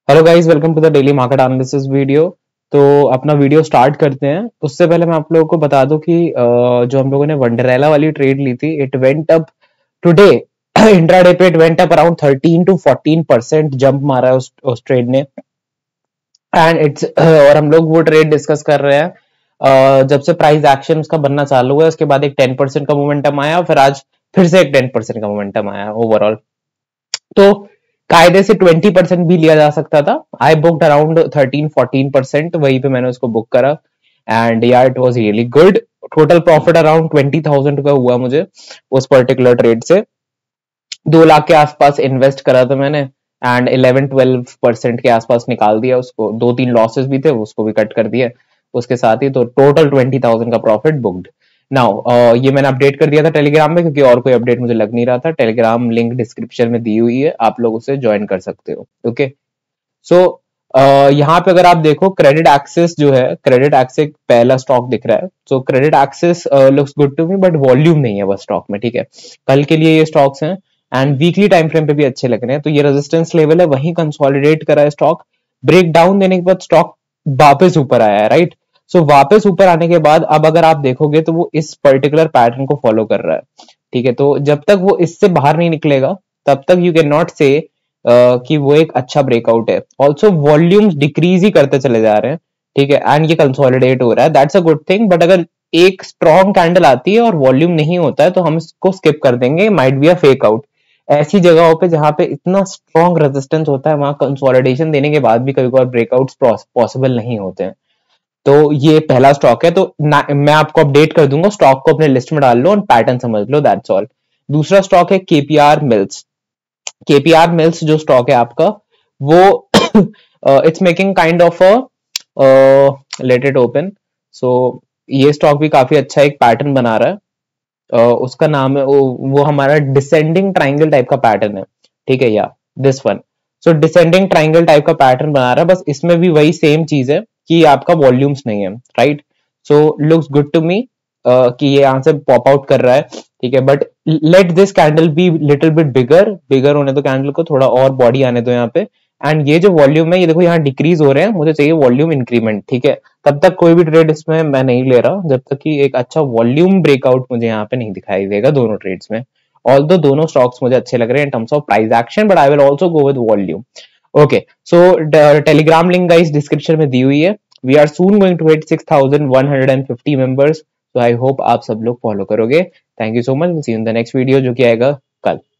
Hello guys, welcome to the daily market analysis video. तो अपना video start करते हैं। उससे पहले मैं आप लोगों को बता दूं कि जो हम लोगों ने वंडरेला वाली ट्रेड ली थी, it went up today. Intraday पे it went up around 13 to 14% jump मारा है उस ट्रेड ने। एंड इट्स और हम लोग वो ट्रेड डिस्कस कर रहे हैं जब से प्राइस एक्शन उसका बनना चालू हुआ है। उसके बाद एक 10% का मोमेंटम आया, फिर आज फिर से एक 10% का मोमेंटम आया ओवरऑल। तो कायदे से 20% भी लिया जा सकता था। आई बुक्ड अराउंड 13-14%, वहीं पे मैंने उसको बुक करा। And yeah it was really good. Total profit around 20,000 का हुआ मुझे उस पर्टिकुलर ट्रेड से। 2 लाख के आसपास इन्वेस्ट करा था मैंने एंड 11-12% के आसपास निकाल दिया उसको। 2-3 लॉसेस भी थे, उसको भी कट कर दिया उसके साथ ही। तो टोटल 20,000 का प्रॉफिट बुक्ड। नाउ ये मैंने अपडेट कर दिया था टेलीग्राम में, क्योंकि और कोई अपडेट मुझे लग नहीं रहा था। टेलीग्राम लिंक डिस्क्रिप्शन में दी हुई है, आप लोग उसे ज्वाइन कर सकते हो। ओके, सो यहाँ पे अगर आप देखो, क्रेडिट एक्सेस जो है, क्रेडिट एक्सेस पहला स्टॉक दिख रहा है। So credit access looks good to me, but volume नहीं है बस स्टॉक में। ठीक है, कल के लिए ये स्टॉक्स हैं एंड वीकली टाइम फ्रेम पे भी अच्छे लग रहे हैं। तो ये रेजिस्टेंस लेवल है, वहीं कंसोलिडेट करा है स्टॉक। ब्रेक डाउन देने के बाद स्टॉक वापस ऊपर आया है, राइट। सो वापस ऊपर आने के बाद अब अगर आप देखोगे तो वो इस पर्टिकुलर पैटर्न को फॉलो कर रहा है। ठीक है, तो जब तक वो इससे बाहर नहीं निकलेगा तब तक यू कैन नॉट से कि वो एक अच्छा ब्रेकआउट है। ऑल्सो वॉल्यूम्स डिक्रीज ही करते चले जा रहे हैं। ठीक है, एंड ये कंसोलिडेट हो रहा है, that's a good thing. But अगर एक स्ट्रॉन्ग कैंडल आती है और वॉल्यूम नहीं होता है तो हम इसको स्किप कर देंगे, might be a fake out. ऐसी जगहों पे जहां पे इतना स्ट्रॉन्ग रेजिस्टेंस होता है, वहां कंसोलिडेशन देने के बाद भी कभी कभार ब्रेकआउट्स पॉसिबल नहीं होते हैं। तो ये पहला स्टॉक है। तो मैं आपको अपडेट कर दूंगा, स्टॉक को अपने लिस्ट में डाल लो और पैटर्न समझ लो, दैट्स ऑल। दूसरा स्टॉक है केपीआर मिल्स। केपीआर मिल्स जो स्टॉक है आपका, वो it's making kind of a late it open. सो ये स्टॉक भी काफी अच्छा एक पैटर्न बना रहा है। उसका नाम है वो हमारा डिसेंडिंग ट्राइंगल टाइप का पैटर्न है। ठीक है, yeah this one. So descending triangle type का पैटर्न बना रहा है, बस इसमें भी वही सेम चीज है कि आपका वॉल्यूम्स नहीं है, right. So looks good to me कि ये यहां से पॉप आउट कर रहा है। ठीक है, but let this candle be little bit bigger. Bigger होने दो कैंडल को, थोड़ा और बॉडी आने दो यहाँ पे। एंड ये जो वॉल्यूम है, ये देखो यहाँ डिक्रीज हो रहे हैं, मुझे चाहिए वॉल्यूम इंक्रीमेंट। ठीक है, तब तक कोई भी ट्रेड इसमें मैं नहीं ले रहा जब तक कि एक अच्छा वॉल्यूम ब्रेकआउट मुझे यहाँ पे नहीं दिखाई देगा दोनों ट्रेड्स में। ऑल्दो दोनों स्टॉक्स मुझे अच्छे लग रहे हैं in terms of price action, but I will also go with volume. Okay, so Telegram link guys description में दी हुई है। We are soon going to hit 6,150 members. तो आई होप आप सब लोग फॉलो करोगे। Thank you so much, see you in the next video जो कि आएगा कल।